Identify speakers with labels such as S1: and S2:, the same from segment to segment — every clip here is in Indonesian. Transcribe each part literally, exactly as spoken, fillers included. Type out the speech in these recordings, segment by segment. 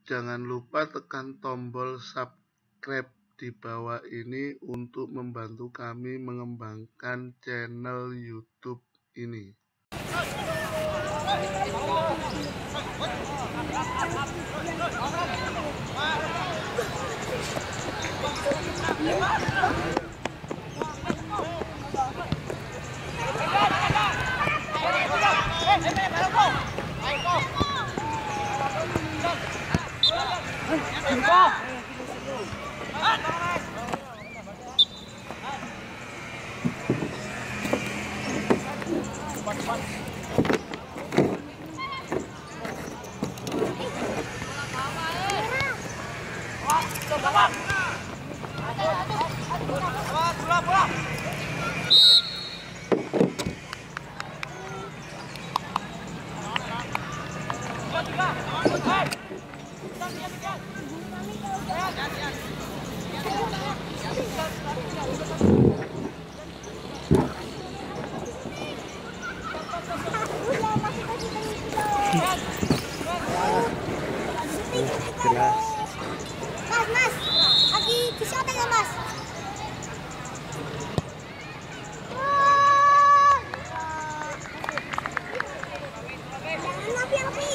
S1: Jangan lupa tekan tombol subscribe di bawah ini untuk membantu kami mengembangkan channel YouTube ini.
S2: Jelas.
S3: Mas, mas, lagi ke siapa ya mas? Jangan api api.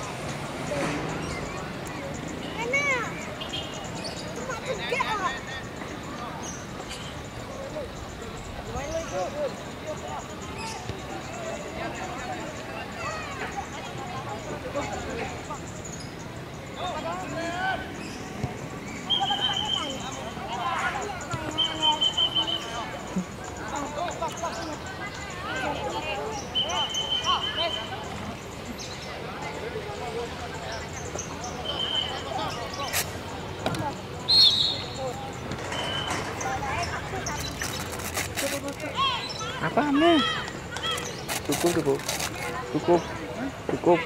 S3: Enak. Cuma tiga. Main lu itu.
S2: Apa nih? Cukup, cukup, cukup, cukup.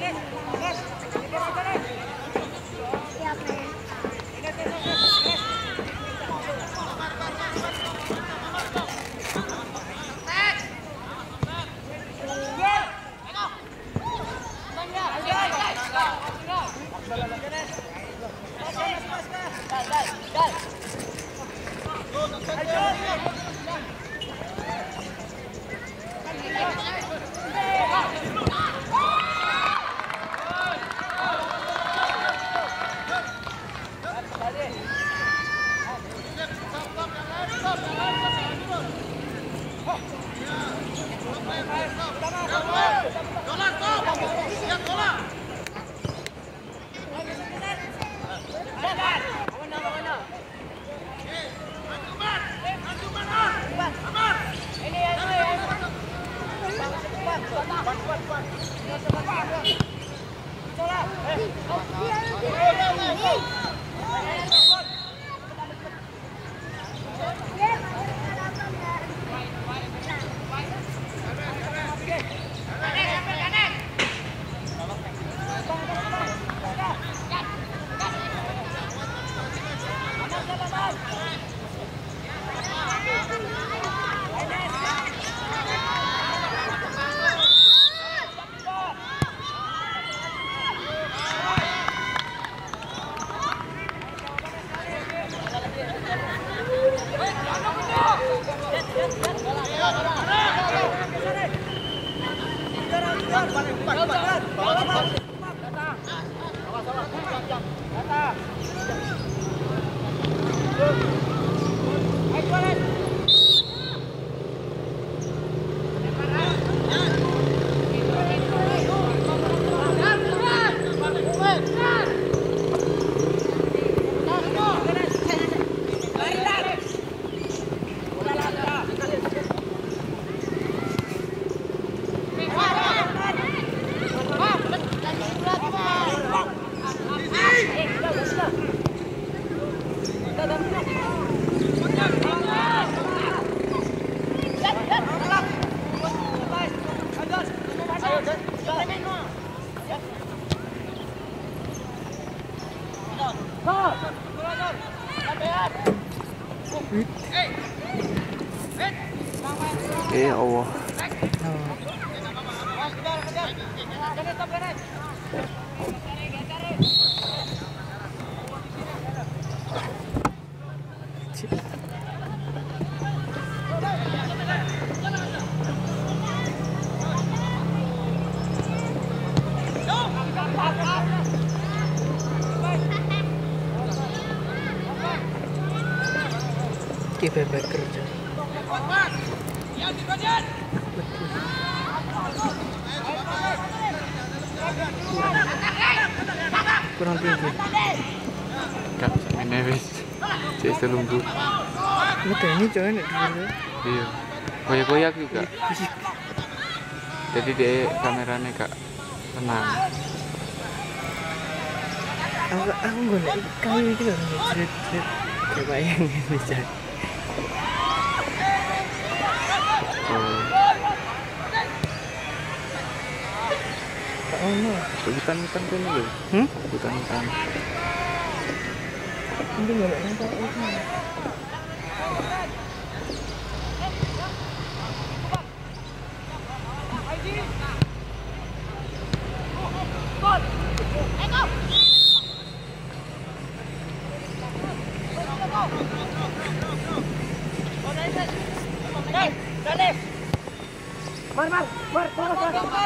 S2: Eh Allah. Iki backpacker aja. Kurang tinggi.
S4: Gak ini wis. Cek selungguh.
S2: Betul ini jangan dulu.
S4: Iya. Koyak-koyak juga. Jadi dia kameranya gak tenang.
S2: Aku aku golek kayu iki lho, jret-jret. Kebayang ini jan.
S4: Oh.
S2: Oh no,
S4: Hutan-hutan kono lho.
S2: hmm?
S4: Hutan-hutan.
S2: Ini golek nampak iki. Mar, mar, mar, mar, mar.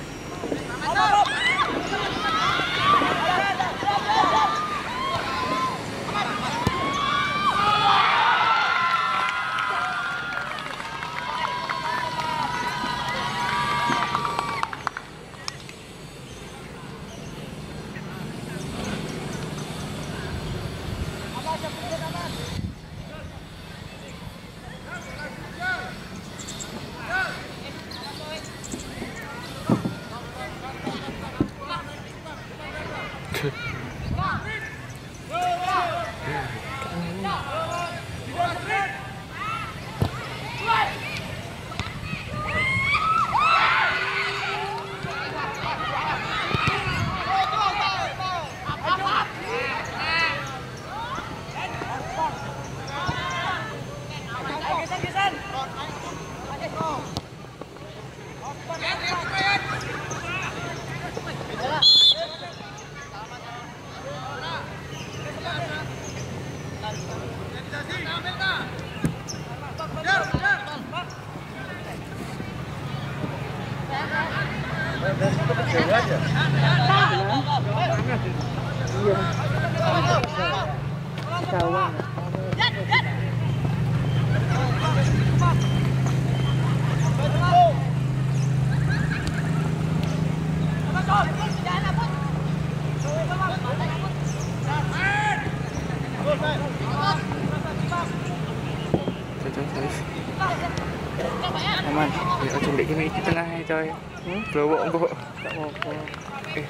S2: Aman.
S4: Ya aja ndek kene iki tengah e coy. Hmm? Blowok engko.
S2: Tak apa.
S4: Eh.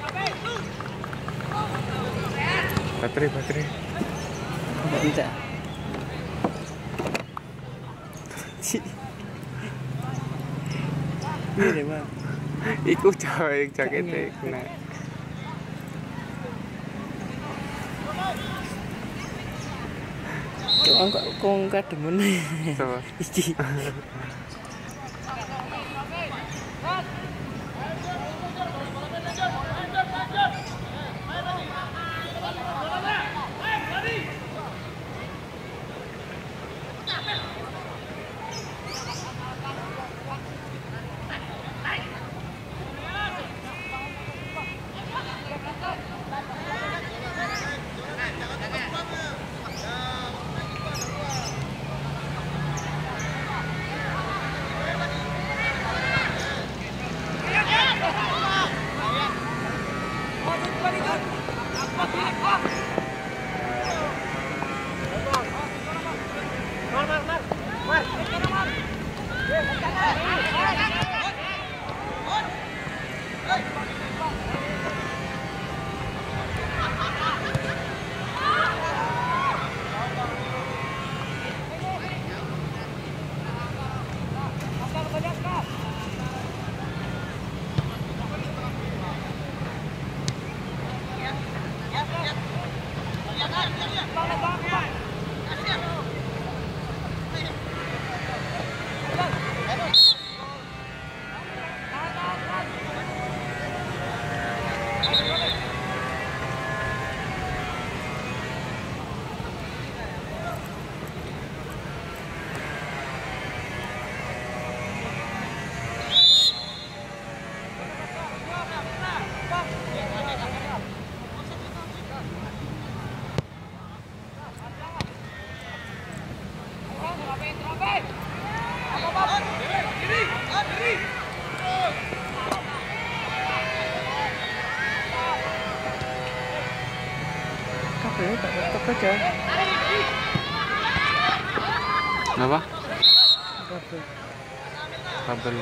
S4: Baterai, baterai.
S2: Enggak bisa. Iya deh, Bang.
S4: Iku coy jakete kena.
S2: Kok kok kok kademen.
S4: Coba.
S2: Iki. ini tak tetap aja.
S4: Kenapa?
S2: Kabel.
S4: Kabel.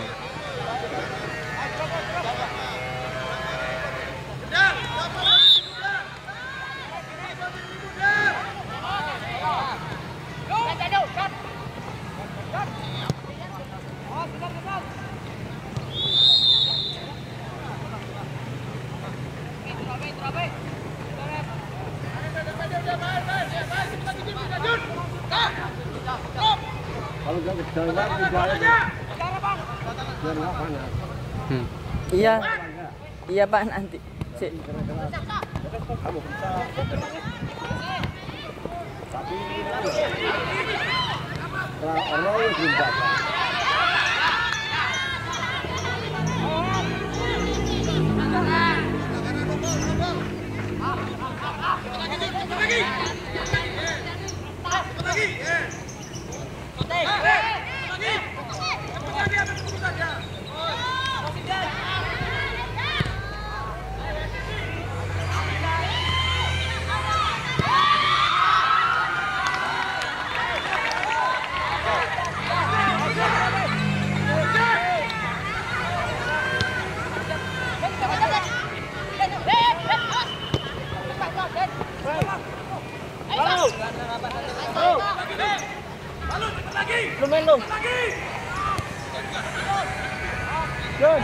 S4: Hmm.
S2: Iya. Iya Pak nanti. Sik. Lumayan dong. John.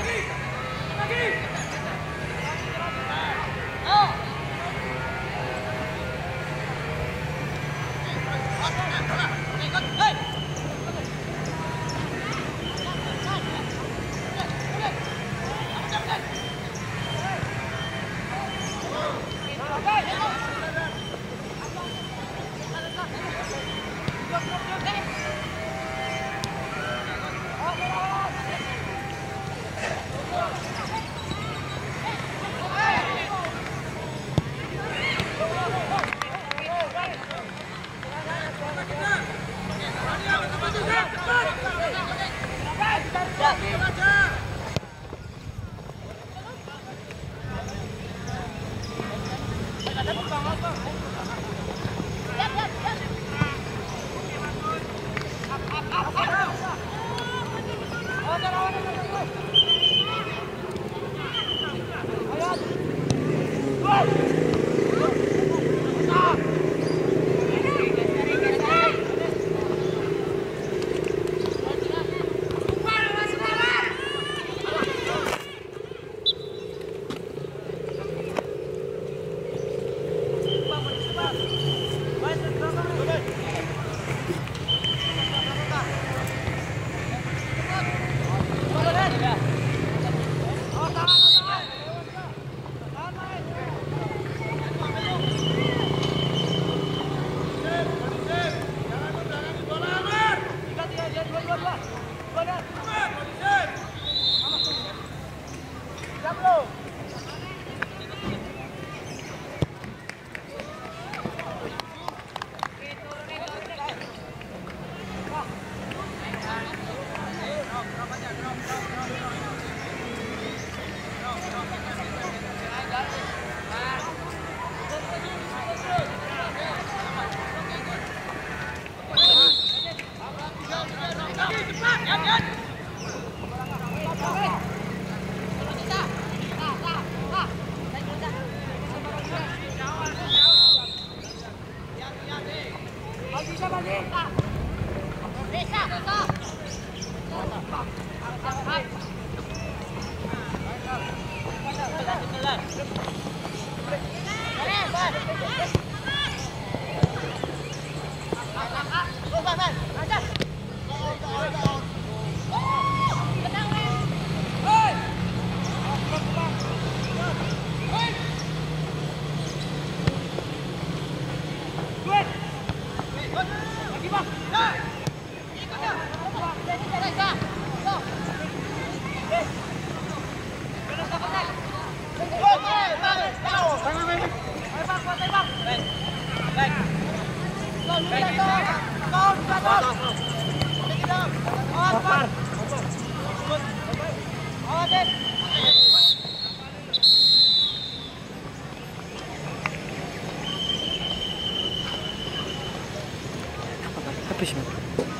S2: Habis, Mas.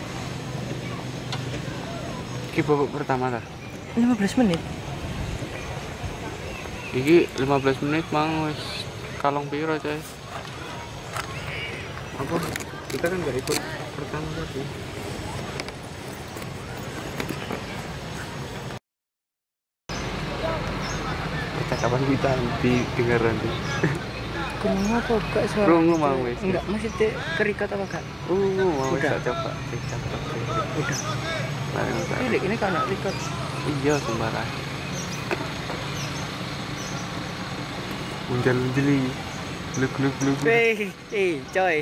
S4: Iki babak pertama ta.
S2: lima belas menit.
S4: Iki lima belas menit mang wis kalong piro, coy. Apa? Kita kan nggak ikut pertama tadi. Percakapan kita di dengar nanti.
S2: Kunung apa gak suara?
S4: Rungu mau wis.
S2: Enggak, masih te terikat apa gak?
S4: Rungu mau wis
S2: Udah.
S4: tak coba. Cek
S2: Udah.
S4: Udah.
S2: Ini ini kan terikat.
S4: Iya sembarang. Munjal-munjali. Gluk-gluk-gluk.
S2: Weh, eh, coy.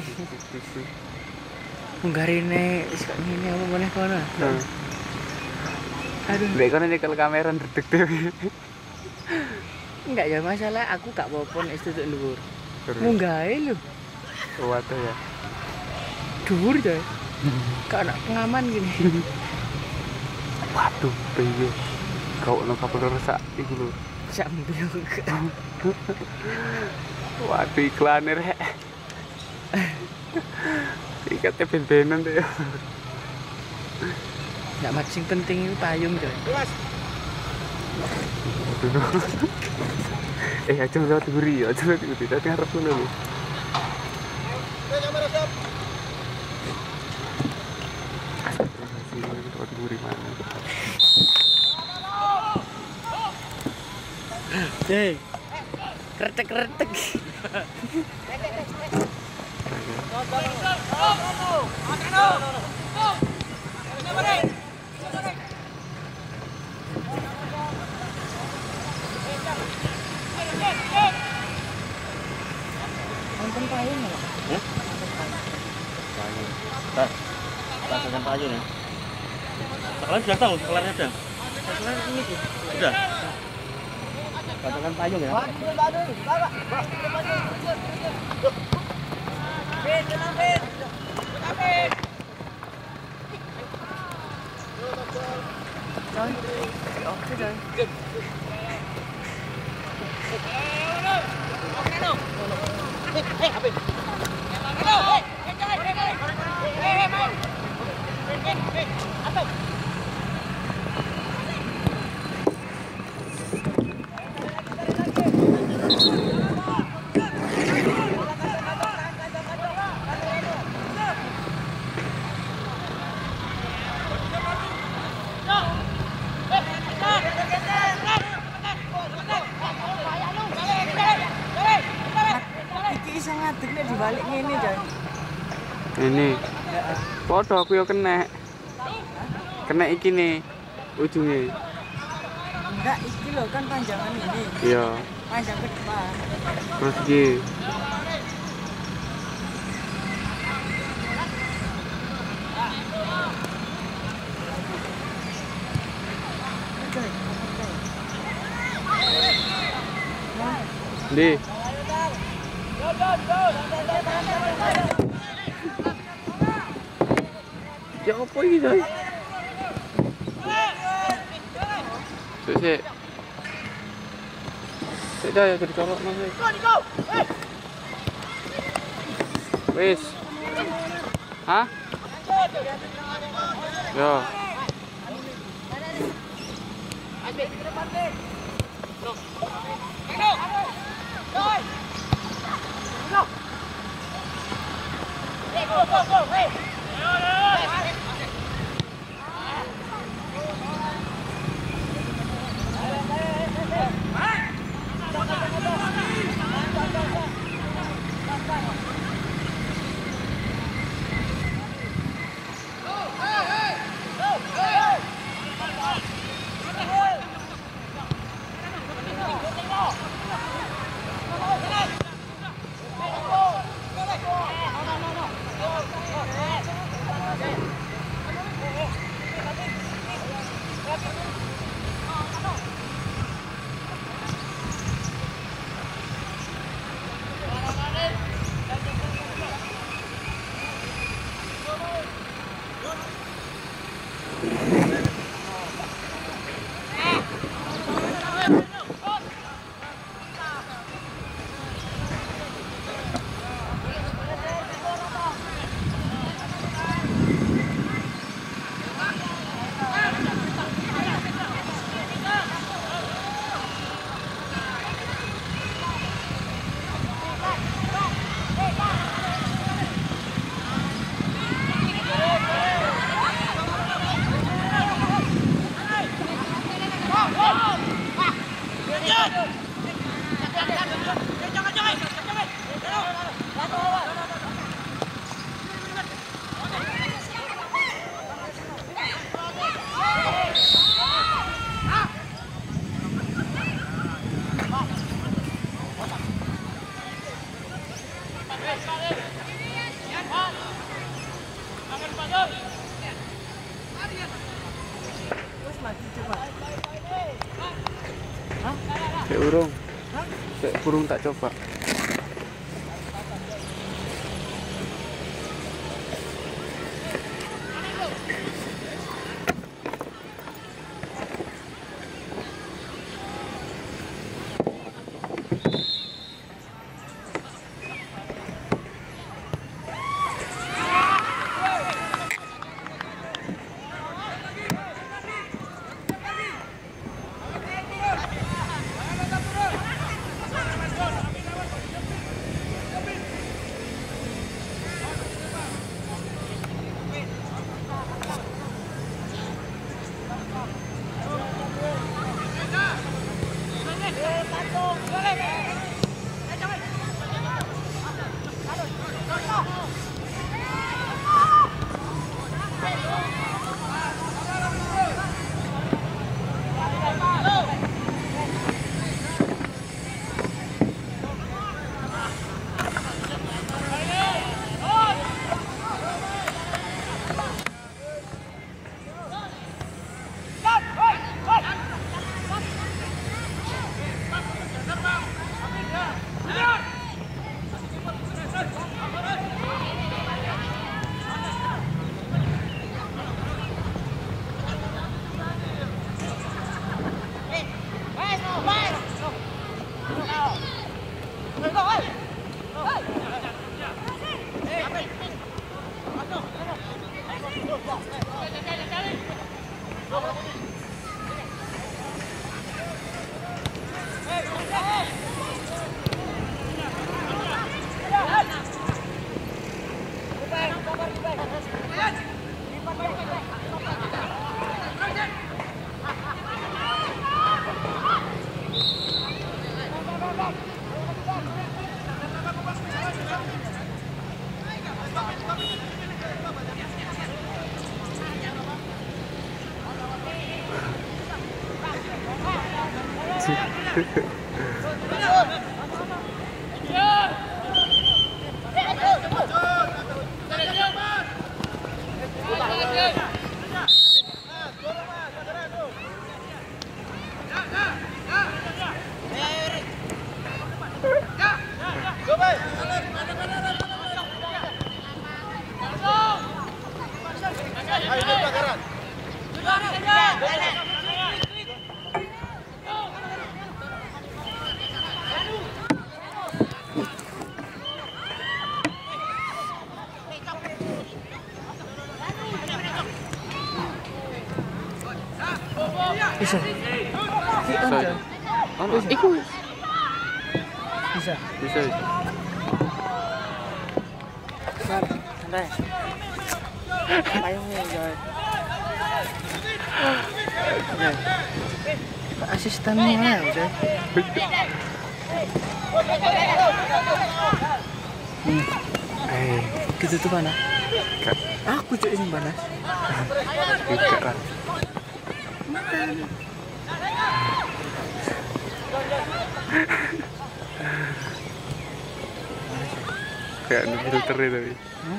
S2: Munggarine wis kok ngene apa meneh kono.
S4: Nah.
S2: Aduh.
S4: Lek kono nyekel kamera ndedeg dhewe.
S2: Enggak ya masalah aku gak apa-apa nek tutuk dhuwur. Munggahe lho.
S4: Waduh ya.
S2: Dhuwur coy. Gak ana pengaman gini.
S4: Waduh, piye. Kau ono kapal rusak iku lho.
S2: Sambil.
S4: Waduh iklan rek. Ikatnya ben-benan tuh ya.
S2: Enggak mat sing penting itu payung coy.
S4: Aduh. Eh, aja lewat guri, aja lewat guri. Tadi harap dulu nih. Lewat guri mana?
S2: Hei. Kretek-kretek. Nonton payung enggak?
S5: Hah? Payung. Nah, rasakan payung ya. Sekolah sudah tahu, sekolahnya sudah.
S2: Setelah ini tuh.
S5: Sudah. Rasakan payung ya.
S2: Coy. Oke coy. Iki iso ngadeg nek dibalik ngene coy.
S4: Ini. Foto aku yo kena. Kena iki nih ujungnya.
S2: Enggak, iki lho kan panjangan ini.
S4: Iya.
S2: Panjang ke depan.
S4: Terus iki.
S2: Coy.
S4: Di. Ya apa ini coy? Sik sik. Sik dah ya dicolok nang sik. Wis. Hah? Yo.
S3: Go!
S4: Kayak burung. Kayak burung tak coba.
S2: Bisa.
S4: Bisa. Ono iku.
S2: Bisa.
S4: Bisa.
S2: Santai. Payungnya guys. Pak asistennya udah. Hmm.
S4: Eh,
S2: Gitu tuh mana?
S4: Kak.
S2: Aku cuy ini panas.
S4: Enggak kan. Kayak ada filternya tapi.
S2: Hmm?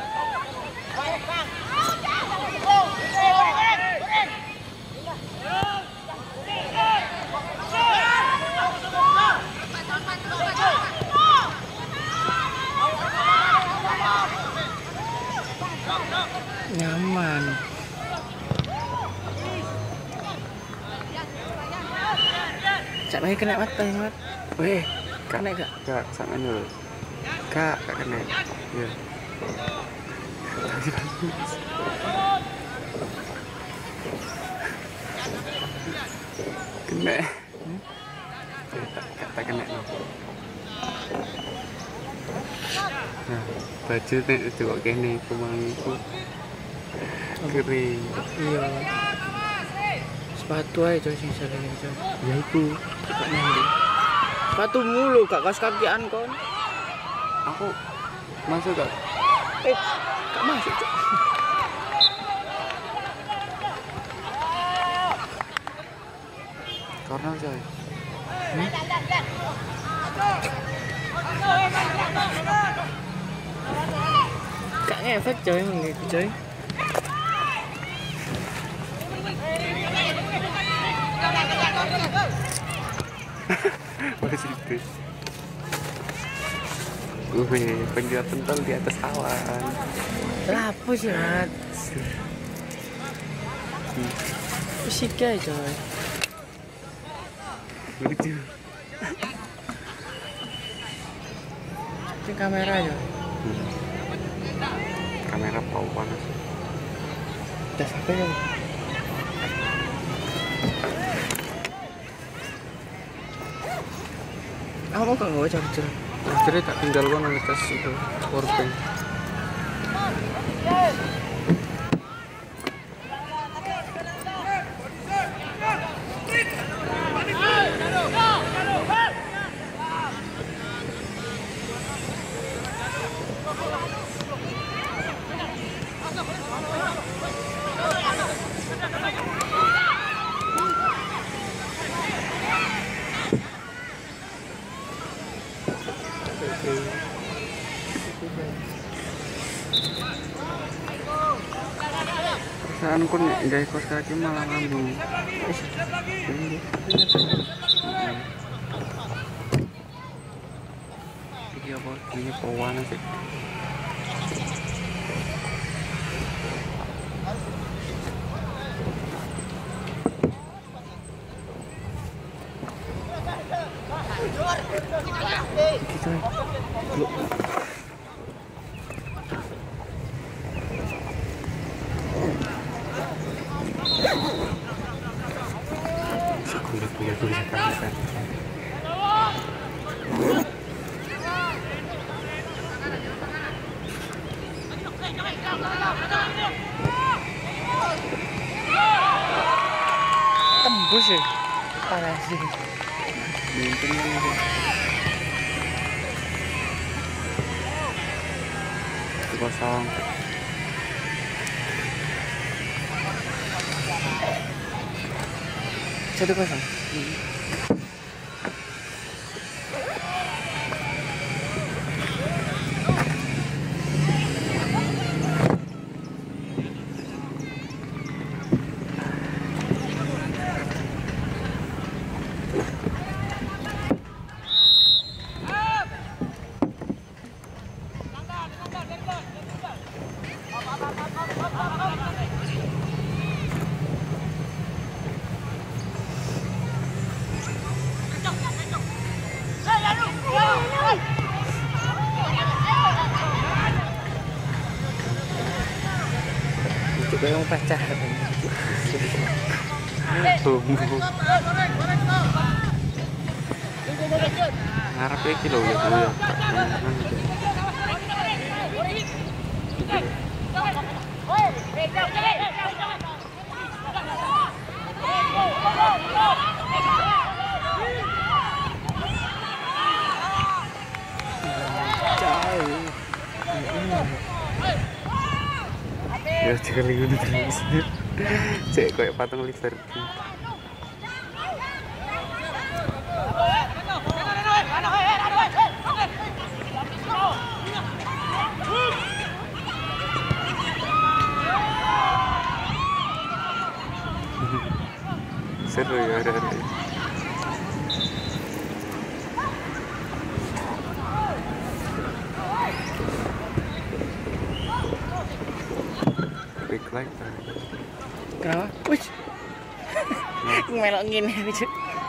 S2: Nyaman. Cak baik kena mata yang mat. Weh, kena gak?
S4: Kak, sama dulu. Kak, kak kena. Iya. Kena. Hmm? Eh, tak, tak, tak kena. Nah, baju nek itu kok kene kumangiku. Kering.
S2: Iya. Sepatu aja coy sing sering coy.
S4: Ya iku.
S2: Kok nanti. Sepatu mulu gak kaos kakian kon.
S4: Aku masuk gak?
S2: Eh, gak masuk coy.
S4: Corner coy.
S2: Hmm? efek coy gitu coy.
S4: Masih itu. Wih, penjual pentol di atas awan.
S2: Lah apa sih mat? Fisika coy.
S4: Lucu.
S2: Ini kamera aja.
S4: Hmm. Kamera pau panas.
S2: Udah sampai kan? Aku kok nggak charger.
S4: Jadi tak tinggal gua nang tas itu powerbank. Perasaan ku nek gawe kos kaki malah ngambung. Iki apa? Ini pawana sih. Gitu. Sekolah punya tulisan kan.
S2: Tembus ya. Panas sih.
S4: Mungkin ini. Kosong.
S2: Satu kosong. Juga yang pecah.
S4: Bumbu. Ngarep iki lho ya Bu ya. Ya jangan lagi udah terus. Cek kayak patung Liberty. Seru ya ada-ada. Quick like tadi.
S2: Kenapa? Wih. Melok gini aja.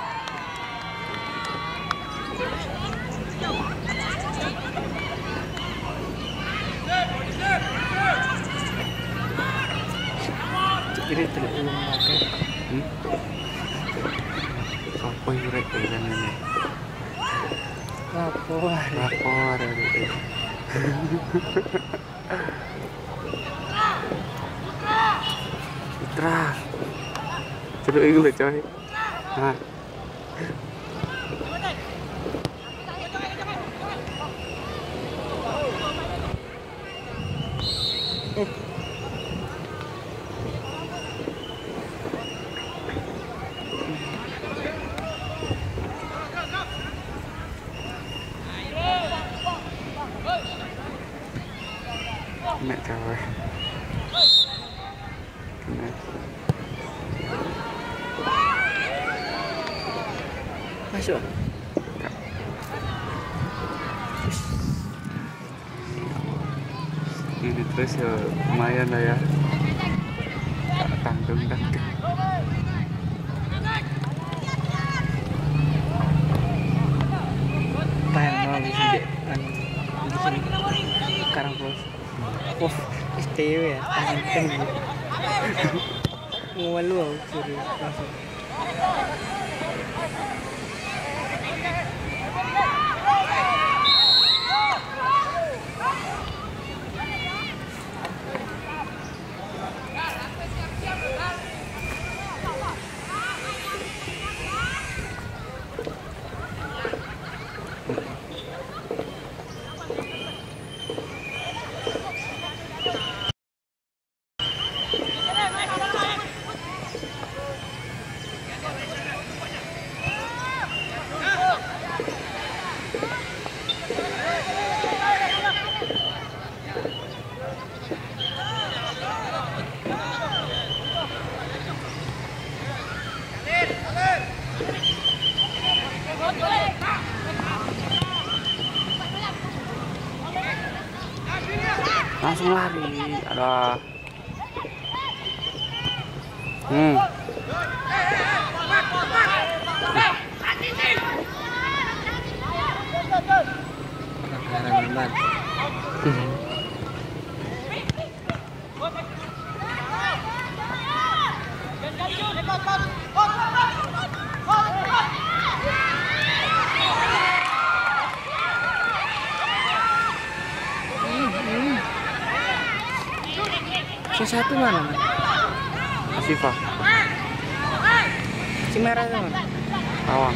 S2: Ini tidak belum pakai.
S4: Hmm? Apa yang mereka ini?
S2: Lapor.
S4: Lapor ya. Putra. Coba ini lho coy. Nah. Nek Jawa.
S2: Masuk.
S4: Ini terus ya lumayan lah ya. Tanggung tanggung.
S2: Tahan mau di sini. Di sini. Sekarang bos. Wah, istimewa ya. Tahan tinggi. Mau malu aku suruh langsung.
S4: Langsung lari. Ada. Hmm.
S2: Pelanggaran lambat. Si satu mana? Man?
S4: Siva.
S2: Si merah itu mana?
S4: Awang.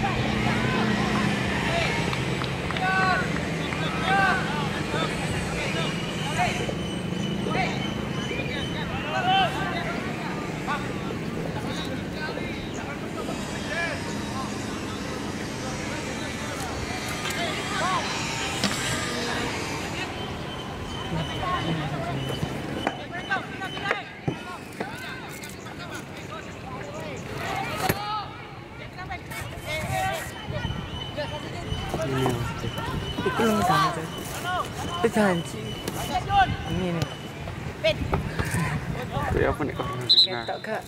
S2: Itu lo janji. Itu janji. Ini nih.
S4: Ya apa nih corner? Nah.
S2: Ketok kak.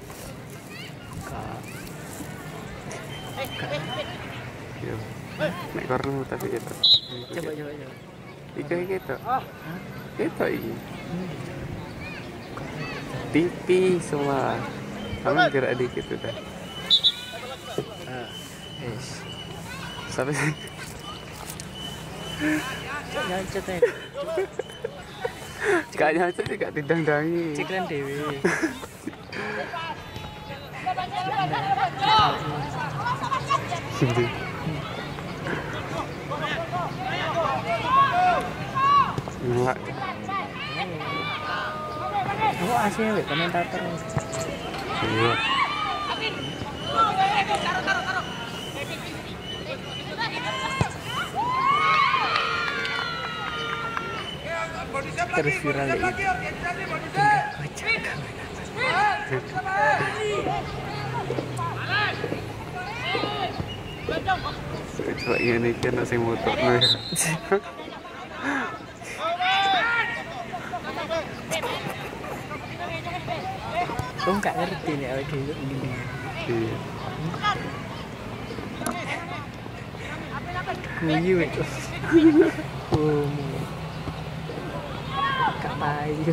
S4: Yo. Nek corner tapi gitu.
S2: Coba coba coba.
S4: Ika gitu. Gitu iki. Tipis semua. Kamu gerak dikit udah.
S2: Ah, yes.
S4: Sampai
S2: Nyacet ya.
S4: gak nyacet sih, gak didang-dangi.
S2: Ciklan dewi.
S4: Gitu. Enggak.
S2: Kamu asli weh komentator.
S4: Iya.
S2: Terus viral itu. Tinggal kocak.
S4: Coba ini kan nasi motor nih.
S2: Kamu nggak ngerti nih kalau kayak gini.
S4: Iya.
S2: Guyu itu. Oh, kak payu.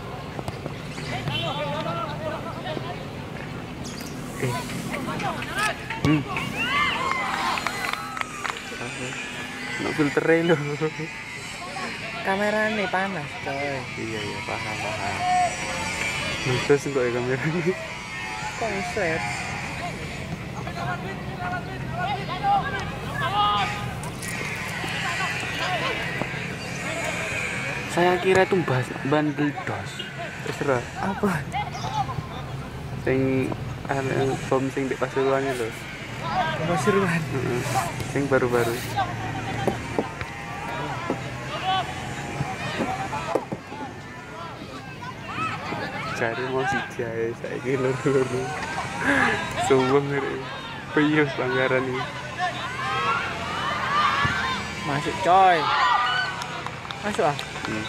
S4: Eh. Hmm. Nak filter lo.
S2: Kamera nih panas coy.
S4: Iya iya paham paham. Terus kok ya kamera ini.
S2: Konsep.
S4: Saya kira itu bahas bandel dos. Terserah.
S2: Apa?
S4: Sing anu bom sing di Pasuruan itu.
S2: Pasuruan.
S4: Heeh. Sing baru-baru. cari mau si jaya saya kira loro. Sumpah ngeri. Piyos pelanggaran ini.
S2: Masuk coy. Masuk ah.
S4: Hmm.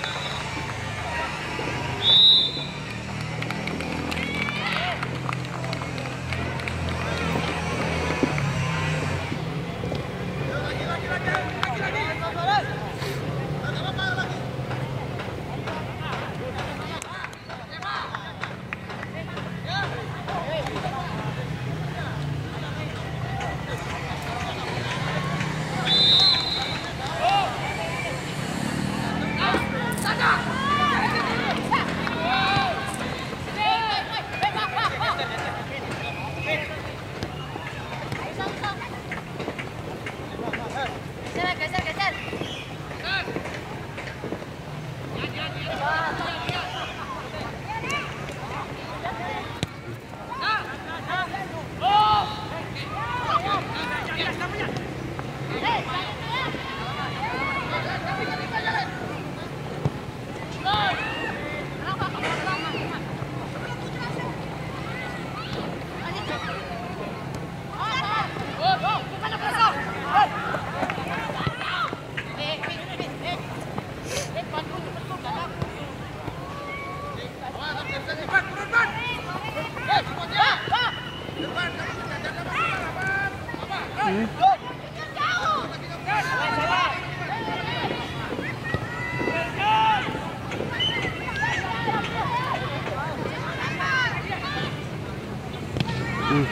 S4: Hmm.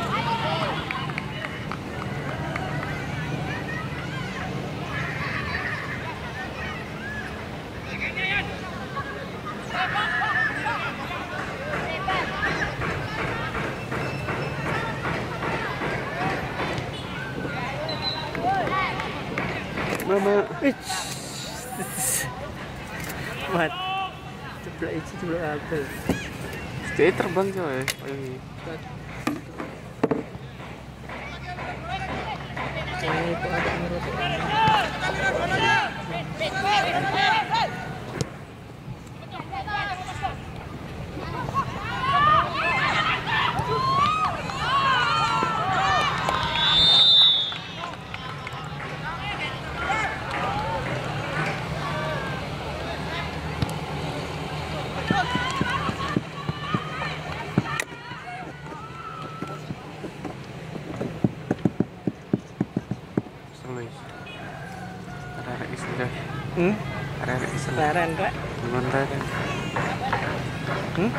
S4: Mama,
S2: Mat. Ceplok itu ceplok apa?
S4: dia terbang coy.
S2: Ini itu ada menurut.
S4: Ada istilah.
S2: Hmm?
S4: Ada istilah.
S2: Laren kak?
S4: Gimana kan?
S2: Hmm?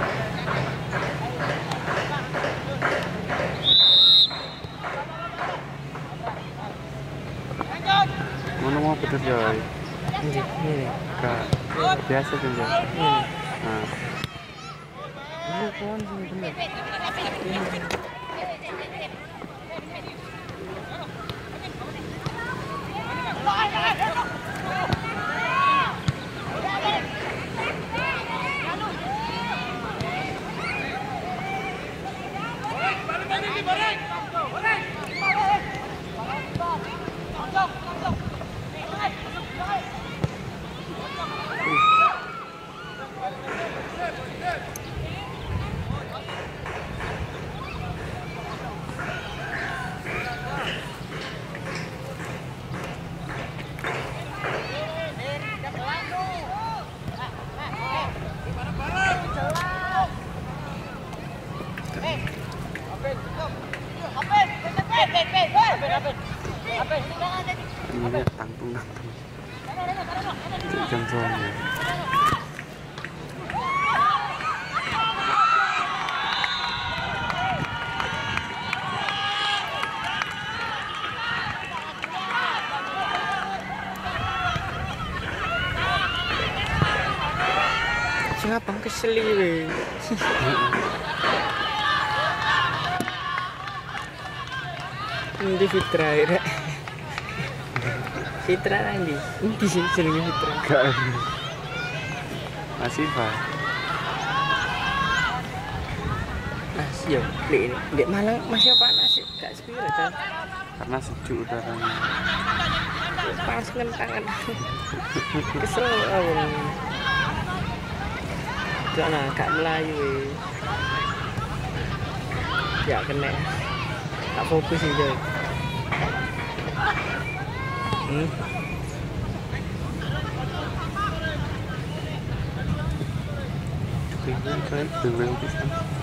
S4: Mana mau betul coy?
S2: Ini, ini.
S4: Kak, biasa tuh coy.
S2: Ini.
S4: Nah,
S2: Ini kawan sini bener.
S4: ini tangtung tangtung. Jam soalnya.
S2: Siapa keseli we? Ini Fitra ya. Fitra nanti. Ini sih jenenge Fitra.
S4: Gak. Masih pak.
S2: Mas yo, ini di Malang masih panas sih, gak sepiro kan?
S4: Karena sejuk udaranya.
S2: Panas kan tangan. Kesel awang. Soalnya gak melayu weh. Ya kena. Tak fokus sih Joy. Hmm.
S4: Bingung kan, bingung bisa.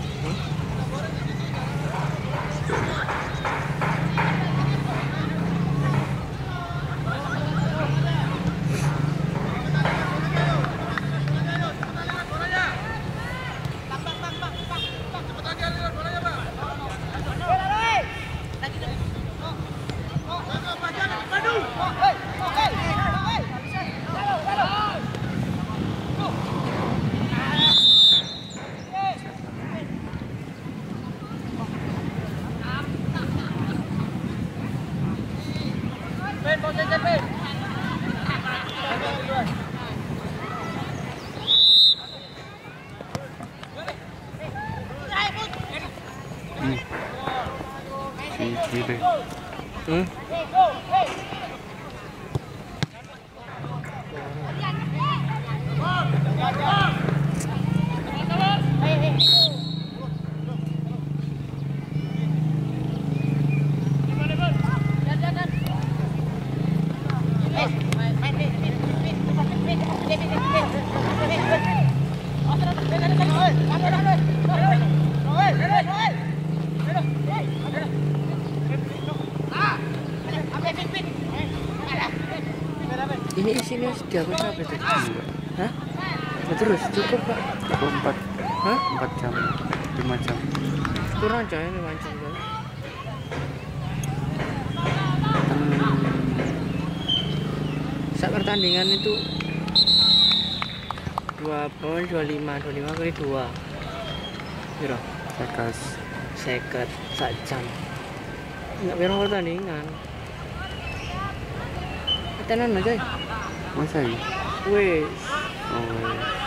S4: Hmm. Si deh.
S2: Hmm. Ini isinya sudah berapa itu? Hah? Terus cukup Pak?
S4: Cukup empat,
S2: Hah?
S4: empat jam, lima jam.
S2: Kurang coy lima jam coy.
S4: Hmm.
S2: Saat pertandingan itu dua poin dua lima dua lima kali dua. Biro.
S4: Sekas.
S2: Seket sak jam. Enggak biro pertandingan. Tenan aja.
S4: Masa ya?
S2: Wes.
S4: Oh,